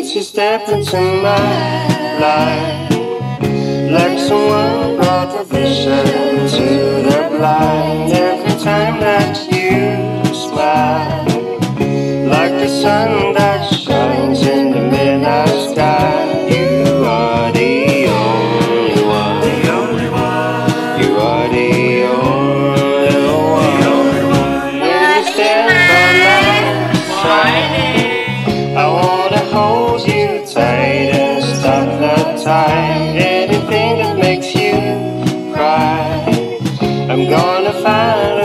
Since you stepped into my life, like someone brought the vision to the blind. Every time that you smile, like the sun that shines in the midnight sky. You are the only one, the only one. You are the only one. When you stand by my side, I wanna hold you tight and stop the time. Anything that makes you cry, I'm gonna find